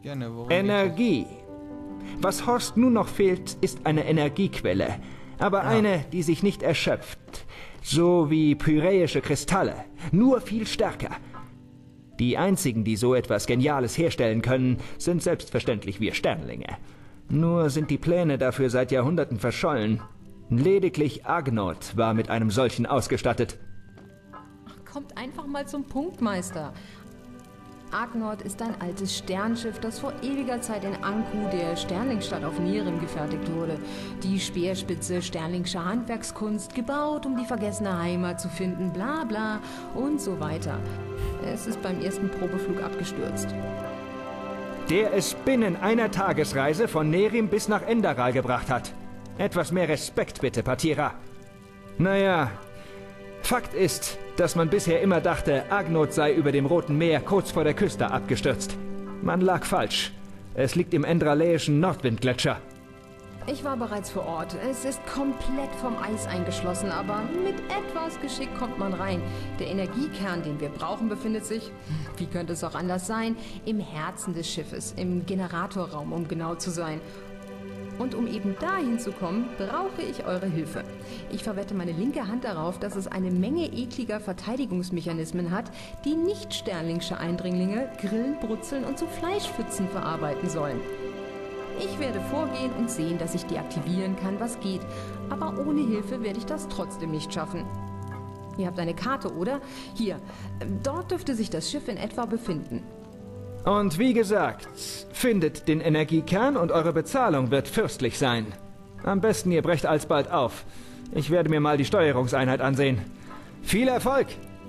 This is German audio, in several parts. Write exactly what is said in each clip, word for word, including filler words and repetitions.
Gerne, worum Energie. Was Horst nun noch fehlt, ist eine Energiequelle. Aber ja. eine, die sich nicht erschöpft. So wie pyräische Kristalle. Nur viel stärker. Die einzigen, die so etwas Geniales herstellen können, sind selbstverständlich wir Sternlinge. Nur sind die Pläne dafür seit Jahrhunderten verschollen. Lediglich Agnot war mit einem solchen ausgestattet. Ach, kommt einfach mal zum Punkt, Meister. Agnot ist ein altes Sternschiff, das vor ewiger Zeit in Anku, der Sternlingstadt auf Nieren, gefertigt wurde. Die Speerspitze Sternlingscher Handwerkskunst, gebaut, um die vergessene Heimat zu finden, bla bla und so weiter. Es ist beim ersten Probeflug abgestürzt. Der es binnen einer Tagesreise von Nerim bis nach Enderal gebracht hat. Etwas mehr Respekt bitte, Patira. Naja, Fakt ist, dass man bisher immer dachte, Agnot sei über dem Roten Meer kurz vor der Küste abgestürzt. Man lag falsch. Es liegt im endraläischen Nordwindgletscher. Ich war bereits vor Ort. Es ist komplett vom Eis eingeschlossen, aber mit etwas Geschick kommt man rein. Der Energiekern, den wir brauchen, befindet sich, wie könnte es auch anders sein, im Herzen des Schiffes, im Generatorraum, um genau zu sein. Und um eben dahin zu kommen, brauche ich eure Hilfe. Ich verwette meine linke Hand darauf, dass es eine Menge ekliger Verteidigungsmechanismen hat, die nicht Sternlingsche Eindringlinge grillen, brutzeln und zu Fleischpfützen verarbeiten sollen. Ich werde vorgehen und sehen, dass ich deaktivieren kann, was geht. Aber ohne Hilfe werde ich das trotzdem nicht schaffen. Ihr habt eine Karte, oder? Hier, dort dürfte sich das Schiff in etwa befinden. Und wie gesagt, findet den Energiekern und eure Bezahlung wird fürstlich sein. Am besten ihr brecht alsbald auf. Ich werde mir mal die Steuerungseinheit ansehen. Viel Erfolg!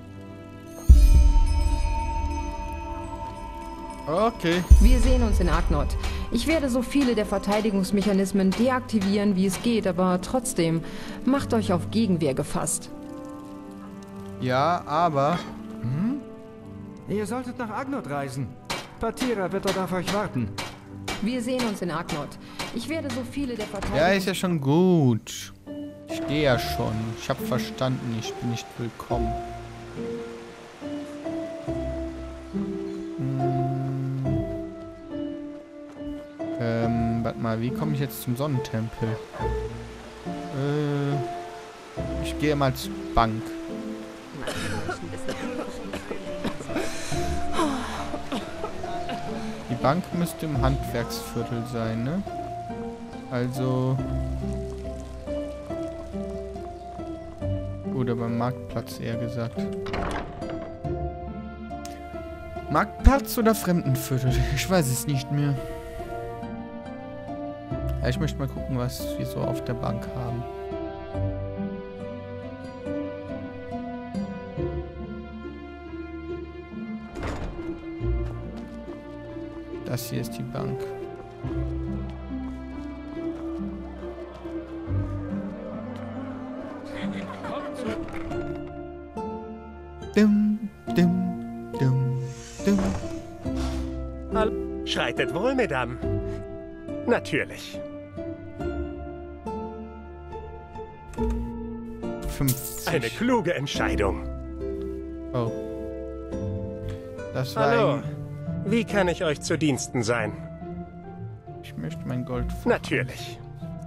Okay. Wir sehen uns in Agnot. Ich werde so viele der Verteidigungsmechanismen deaktivieren, wie es geht, aber trotzdem, macht euch auf Gegenwehr gefasst. Ja, aber... Hm? Ihr solltet nach Agnot reisen. Patira wird dort auf euch warten. Wir sehen uns in Agnot. Ich werde so viele der Verteidigungs... Ja, ist ja schon gut. Ich gehe ja schon. Ich habe verstanden, ich bin nicht willkommen. Hm. Ähm, warte mal, wie komme ich jetzt zum Sonnentempel? Äh, ich gehe mal zur Bank. Die Bank müsste im Handwerksviertel sein, ne? Also... Oder beim Marktplatz eher gesagt. Marktplatz oder Fremdenviertel? Ich weiß es nicht mehr. Ja, ich möchte mal gucken, was wir so auf der Bank haben. Das hier ist die Bank. Dum, dum, dum, dum. Schreitet wohl, Mesdames. Natürlich. fünfzig. Eine kluge Entscheidung. Oh. Das war Hallo. ein... Wie kann ich euch zu Diensten sein? Ich möchte mein Gold... Natürlich.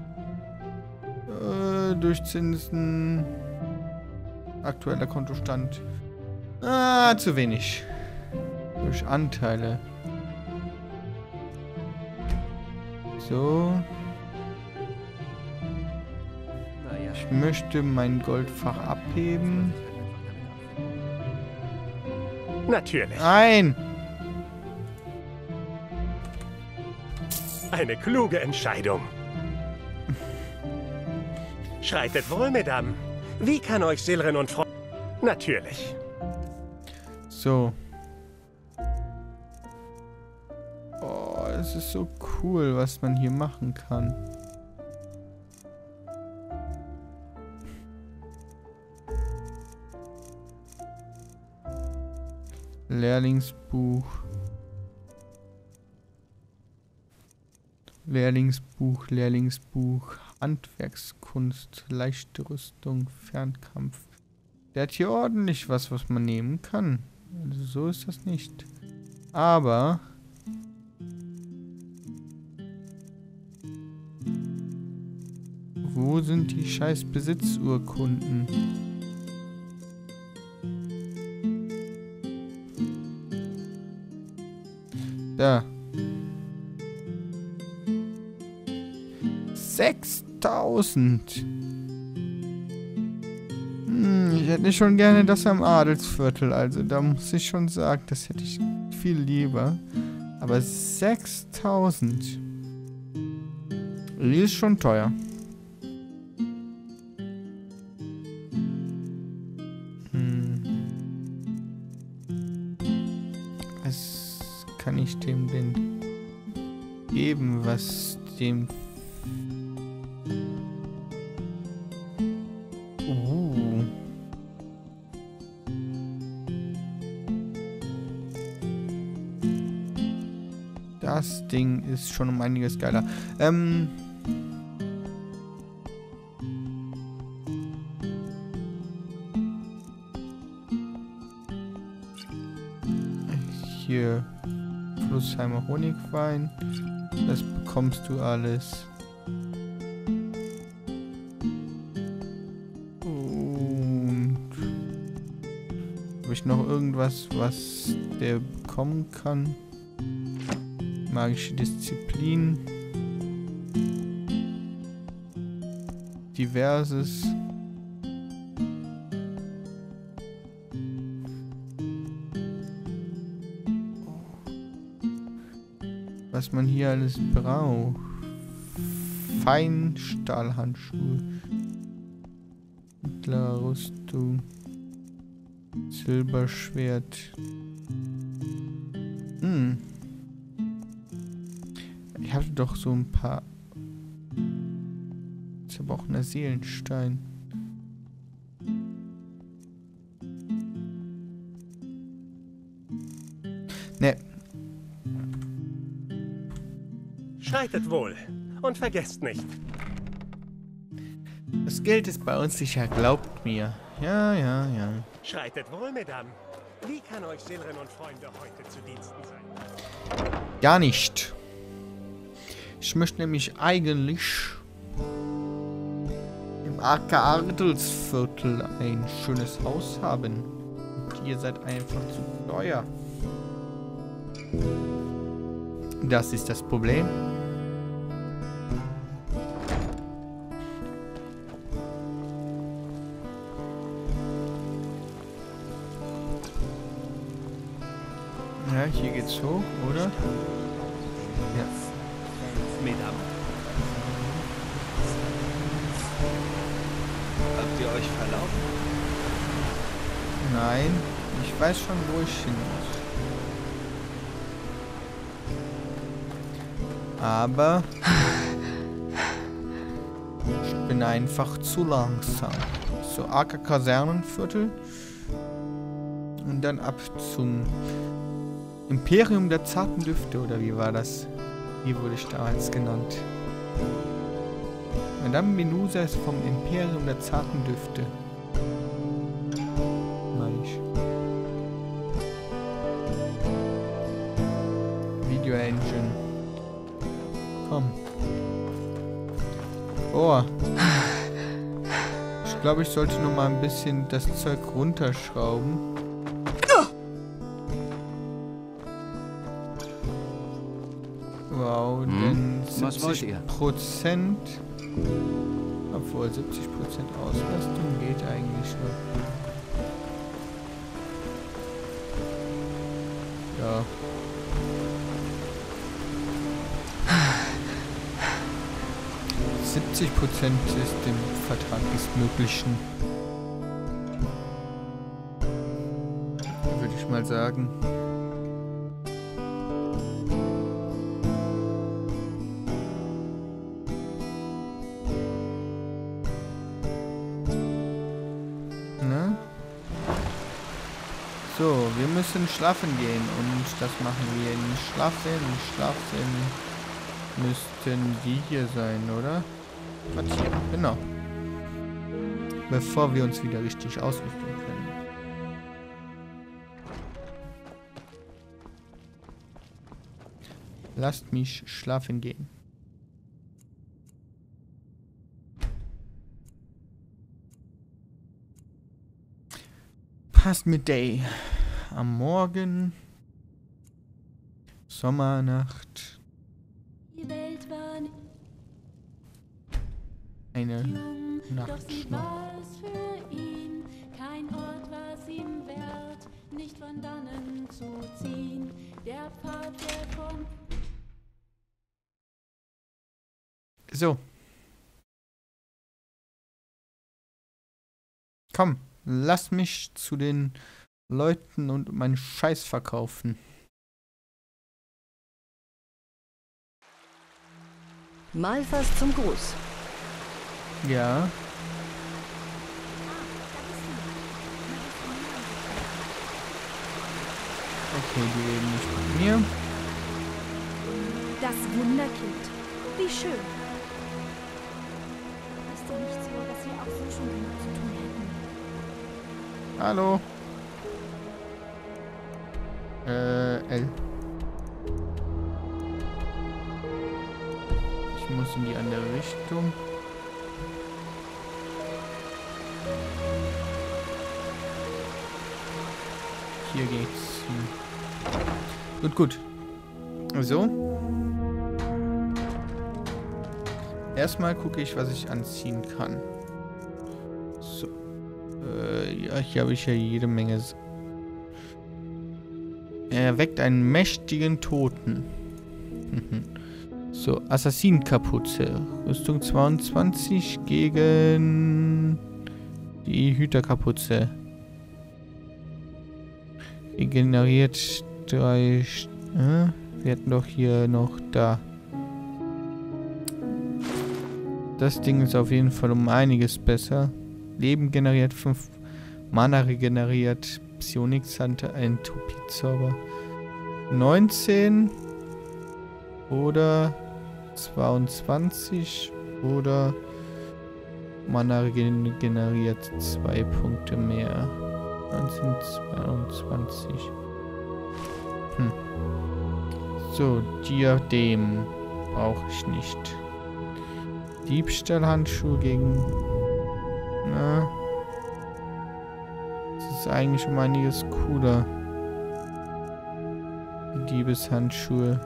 Äh, durchzinsen. Aktueller Kontostand. Ah, zu wenig. Durch Anteile. So. Ich möchte mein Goldfach abheben. Natürlich. Nein! Eine kluge Entscheidung. Schreitet wohl, Mesdames. Wie kann euch Silren und Freund... Natürlich. So. Oh, es ist so cool, was man hier machen kann. Lehrlingsbuch. Lehrlingsbuch, Lehrlingsbuch, Handwerkskunst, leichte Rüstung, Fernkampf. Der hat hier ordentlich was, was man nehmen kann. Also so ist das nicht. Aber Wo sind die scheiß Besitzurkunden? Da. sechstausend. Hm, ich hätte schon gerne das am Adelsviertel. Also da muss ich schon sagen, das hätte ich viel lieber. Aber sechstausend. Die ist schon teuer. Hm. Was kann ich dem denn geben, was dem... Uh. Das Ding ist schon um einiges geiler. Ähm... Hier Flussheimer Honigwein. Das bekommst du alles. Und habe ich noch irgendwas, was der bekommen kann? Magische Disziplin. Diverses. Was man hier alles braucht. Feinstahlhandschuhe. Mittlere Rüstung. Silberschwert. Hm. Ich hatte doch so ein paar... Ich habe auch einen Seelenstein. Ne. Schreitet wohl. Und vergesst nicht. Das Geld ist bei uns sicher, glaubt mir. Ja, ja, ja. Schreitet wohl, Mesdames. Wie kann euch Silren und Freunde heute zu Diensten sein? Gar nicht. Ich möchte nämlich eigentlich im Adelsviertel ein schönes Haus haben. Und ihr seid einfach zu teuer. Das ist das Problem. Ja, hier geht's hoch, oder? Ja. Mesdames. Habt ihr euch verlaufen? Nein, ich weiß schon, wo ich hin muss. Aber ich bin einfach zu langsam. So, Acker Kasernenviertel. Und dann ab zum Imperium der zarten Düfte, oder wie war das? Wie wurde ich damals genannt? Madame Menusa ist vom Imperium der zarten Düfte. Meine ich. Video Engine. Komm. Oh. Ich glaube, ich sollte noch mal ein bisschen das Zeug runterschrauben. Wow, Hm? denn Was wollt siebzig ihr? Prozent, obwohl siebzig Prozent Auslastung geht eigentlich noch. Ja. siebzig Prozent ist im Vertrag des Möglichen. Würde ich mal sagen. So, wir müssen schlafen gehen und das machen wir in Schlafen. Schlafen müssten die hier sein, oder? Quartier, genau. Bevor wir uns wieder richtig ausrüsten können. Lasst mich schlafen gehen. Fast Midday. Am Morgen. Sommernacht. Die Welt war Eine jung, doch Nacht. sie war es für ihn. Kein Ort war es ihm wert, nicht von dannen zu ziehen. Der Pfad, der von... So. Komm, lass mich zu den Leuten und meinen Scheiß verkaufen. Malphas zum Gruß. Ja. Okay, die reden nicht mit mir. Das Wunderkind. Wie schön. Ist ja nicht so, dass wir auch so schon genug zu tun hätten. Hallo. Äh, L. Ich muss in die andere Richtung. Hier geht's hin. Gut, gut. So. Erstmal gucke ich, was ich anziehen kann. So. Äh, ja, hier habe ich ja jede Menge. Er weckt einen mächtigen Toten. So, Assassinenkapuze. Rüstung zweiundzwanzig gegen die Hüterkapuze. Regeneriert drei... Äh, wir hatten doch hier noch da. Das Ding ist auf jeden Fall um einiges besser. Leben generiert fünf, Mana regeneriert, Psionix-Hand, ein Topizauber. neunzehn oder zweiundzwanzig oder Mana regeneriert zwei Punkte mehr. neunzehn, zweiundzwanzig. Hm. So, Diadem brauche ich nicht. Diebstahlhandschuhe gegen... Na... Das ist eigentlich um einiges cooler. Die Diebeshandschuhe.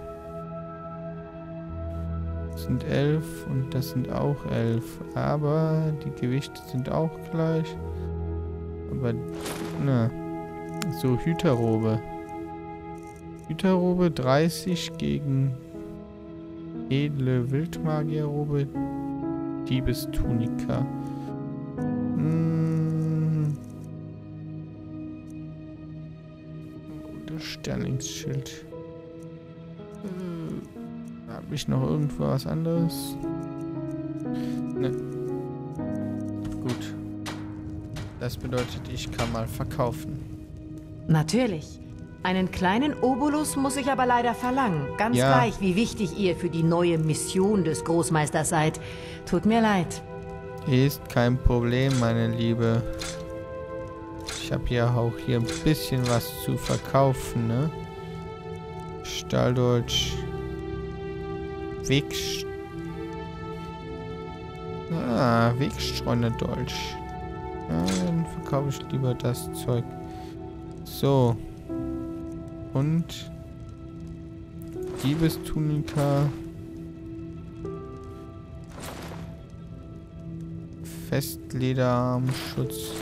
Das sind elf und das sind auch elf. Aber die Gewichte sind auch gleich. Aber... Na... So, Hüterrobe. Hüterrobe dreißig gegen... Edle Wildmagierrobe. Diebestunika. Hm. Oder Sterlingsschild. Hm. Habe ich noch irgendwo was anderes? Ne. Gut. Das bedeutet, ich kann mal verkaufen. Natürlich. Einen kleinen Obolus muss ich aber leider verlangen. Ganz Ja. gleich, wie wichtig ihr für die neue Mission des Großmeisters seid. Tut mir leid. Ist kein Problem, meine Liebe. Ich habe ja auch hier ein bisschen was zu verkaufen, ne? Stahldolch. Wegst... Ah, Wegstreunerdolch. Ja, dann verkaufe ich lieber das Zeug. So. Und Diebestunika, Festlederarmschutz,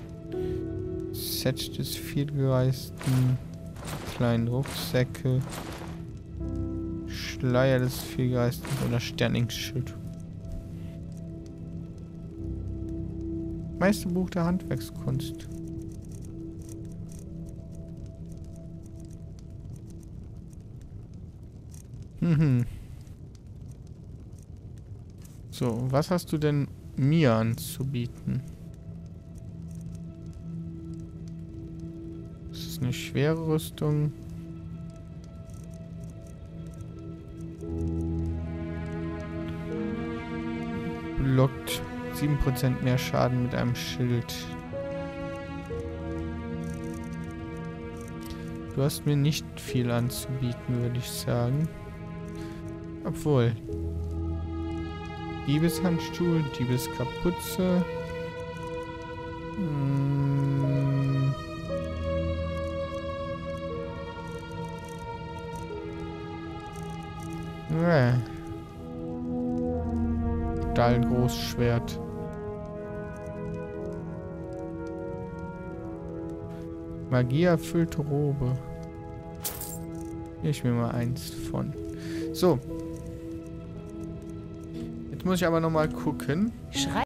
Set des Vielgereisten, kleinen Rucksäcke, Schleier des Vielgereisten oder Sterlingsschild. Meisterbuch der Handwerkskunst. Mhm. So, was hast du denn mir anzubieten? Das ist eine schwere Rüstung. Blockt sieben Prozent mehr Schaden mit einem Schild. Du hast mir nicht viel anzubieten, würde ich sagen. Obwohl. Diebeshandschuhe, Diebeskapuze. Hm. Nee. Stahlgroßschwert. Magieerfüllte Robe. Ich mir mal eins von. So. Jetzt muss ich aber noch mal gucken. Schrei